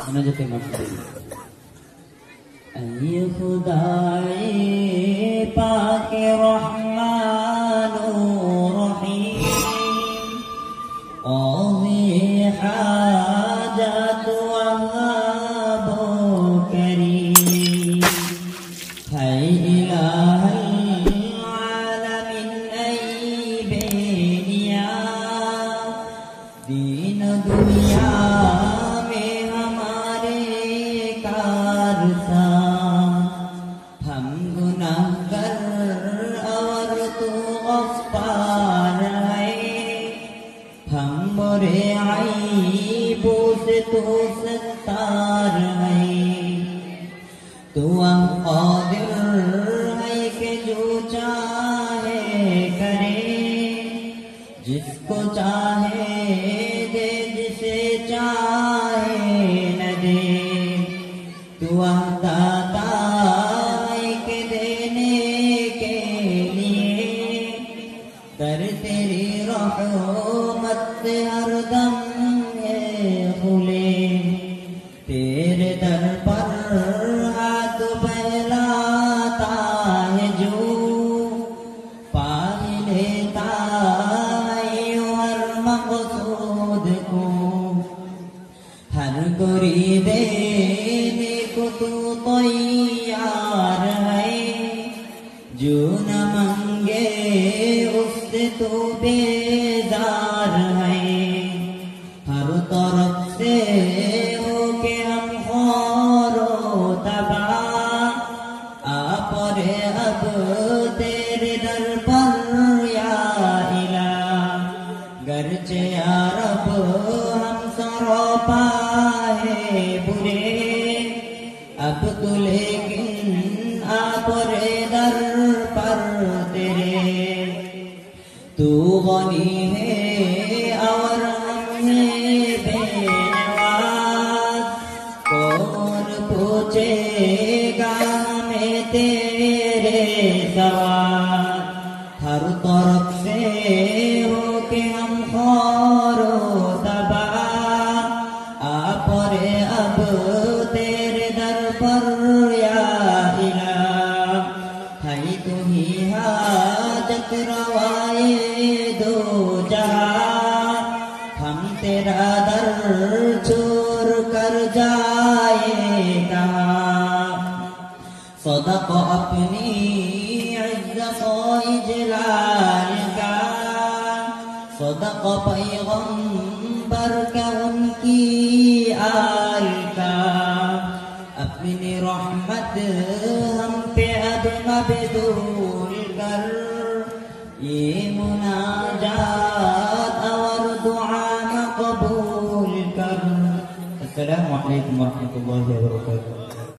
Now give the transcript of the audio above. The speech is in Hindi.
मुनाजाते मत ऐ खुदाए पाक रहमान रहीम क़ाज़ी हाजत वहाब करीम है इलाहल आलमीन ऐ बेनिया दीन दुनिया हम गुनाहगार और तू गफ्फार है हम बुरे ऐबों से तू सत्तार है तू क़ादिर है कि जो चाहे करे जिसको चाहे दे जिसे चाहे न दे तू दाता दर तेरी रहमत हरदम है खुले तेरे दर पर हाथ फैलाता है जो पा लेता है हर मक़सूद को हर गोरी देने को तू तैयार है जो न मांगे उससे तो बेजार है हर तरफ से होके हम खौरो तबा आप रे अब तेरे दर पर या इला गरचे या रब हम सरोपा है बुरे अब तो लेकिन आप रे दर पर तेरे तू गनी है और हम हैं बेनवाज कौन पूछेगा हमें तेरे सवाल हर तरफ से होके हम खौरो तबा आप रे अब तेरे दर पर या इला है तू ही हाजत रवाए दो जहां हम तेरा दर छोड़ कर जाएगा सदक़ अपनी इज़्ज़त इजलाल का सदक़ पैगंबर का उनकी आल का अपनी रहमत हम पे अब मबदूल कर ये मुनाजात और दुआ मक़बूल कर। अस्सलामु अलैकुम वरहमतुल्लाहि वबरकातुहू।